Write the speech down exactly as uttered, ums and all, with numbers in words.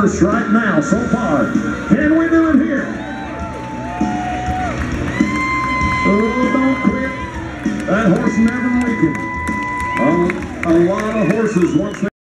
right now so far. Can we do it here? Oh, don't quit. That horse never weakened. Um, a lot of horses once they